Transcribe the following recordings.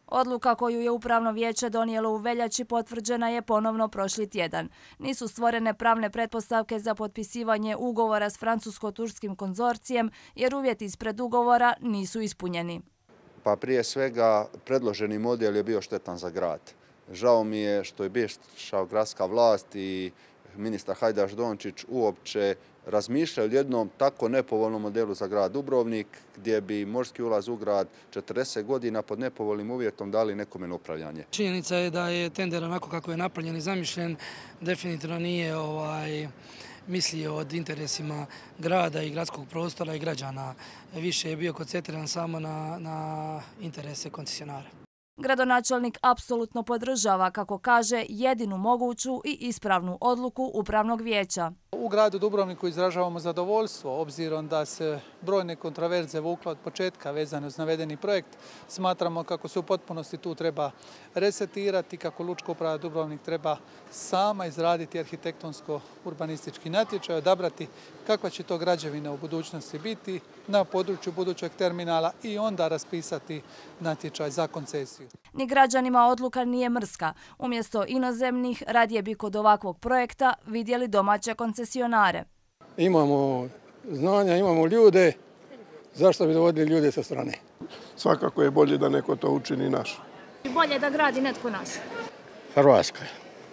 Odluka koju je Upravno vijeće donijelo u veljači potvrđena je ponovno prošli tjedan. Nisu stvorene pravne pretpostavke za potpisivanje ugovora s francusko-turskim konzorcijem jer uvjeti ispred ugovora nisu ispunjeni. Pa prije svega predloženi model je bio štetan za grad. Žao mi je što je bivša gradska vlast i ministar Hajdaš Dončić uopće razmišljali o jednom tako nepovoljnom modelu za grad Dubrovnik, gdje bi morski ulaz u grad 40 godina pod nepovoljnim uvjetom dali nekome na upravljanje. Činjenica je da je tender onako kako je napravljen i zamišljen definitivno nije mislio od interesima grada i gradskog prostora i građana. Više je bio koncentriran samo na interese koncesionara. Gradonačelnik apsolutno podržava, kako kaže, jedinu moguću i ispravnu odluku Upravnog vijeća. U gradu Dubrovniku izražavamo zadovoljstvo, obzirom da se brojne kontroverze vukle od početka vezane uz navedeni projekt. Smatramo kako se u potpunosti tu treba resetirati, kako Lučka uprava Dubrovnik treba sama izraditi arhitektonsko-urbanistički natječaj, odabrati kakva će to građevina u budućnosti biti na području budućeg terminala i onda raspisati natječaj za koncesiju. Ni građanima odluka nije mrska. Umjesto inozemnih, radije bi kod ovakvog projekta vidjeli domaće koncesionare. Imamo znanja, imamo ljude, zašto bi dovodili ljude sa strane? Svakako je bolje da neko to učini naš. Bolje da gradi netko naš? Hrvatska.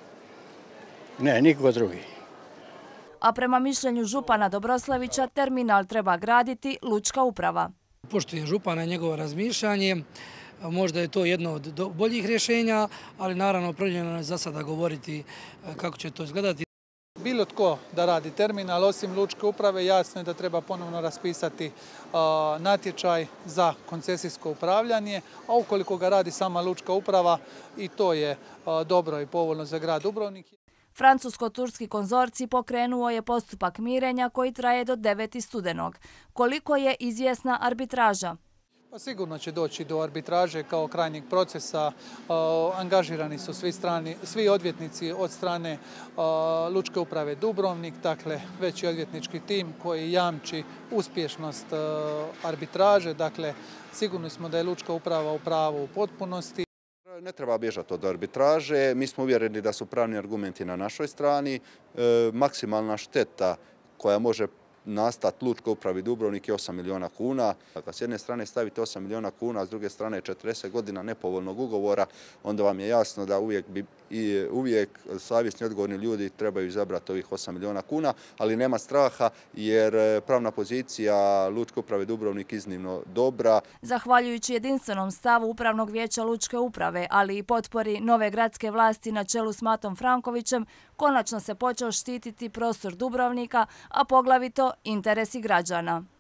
Ne, niko drugi. A prema mišljenju župana Dobroslavića, terminal treba graditi Lučka uprava. Poštujem župana i njegovo razmišljanje. Možda je to jedno od boljih rješenja, ali naravno prvoljeno je za sada govoriti kako će to izgledati. Bilo tko da radi terminal, osim Lučke uprave, jasno je da treba ponovno raspisati natječaj za koncesijsko upravljanje, a ukoliko ga radi sama Lučka uprava, i to je dobro i povoljno za grad Dubrovnik. Francusko-turski konzorcij pokrenuo je postupak mirenja koji traje do 9. studenog. Koliko je izvjesna arbitraža? Pa sigurno će doći do arbitraže kao krajnjeg procesa. Angažirani su svi odvjetnici od strane Lučke uprave Dubrovnik, dakle veći odvjetnički tim koji jamči uspješnost arbitraže. Dakle, sigurni smo da je Lučka uprava u pravu u potpunosti. Ne treba bježati od arbitraže. Mi smo uvjereni da su pravni argumenti na našoj strani. Maksimalna šteta koja može nastati Lučkoj upravi Dubrovnik je 8 milijuna kuna. Kad s jedne strane stavite 8 milijuna kuna, a s druge strane 40 godina nepovoljnog ugovora, onda vam je jasno da uvijek savjesni odgovorni ljudi trebaju izabrati ovih 8 milijuna kuna, ali nema straha jer pravna pozicija Lučke uprave Dubrovnik iznimno dobra. Zahvaljujući jedinstvenom stavu Upravnog vijeća Lučke uprave, ali i potpori nove gradske vlasti na čelu s Matom Frankovićem, konačno se počeo štititi prostor Dubrovnika, a poglavito interesi građana.